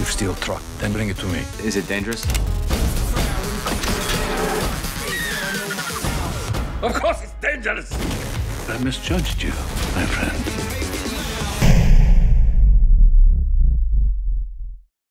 You steal truck, then bring it to me. Is it dangerous? Of course it's dangerous! I misjudged you, my friend.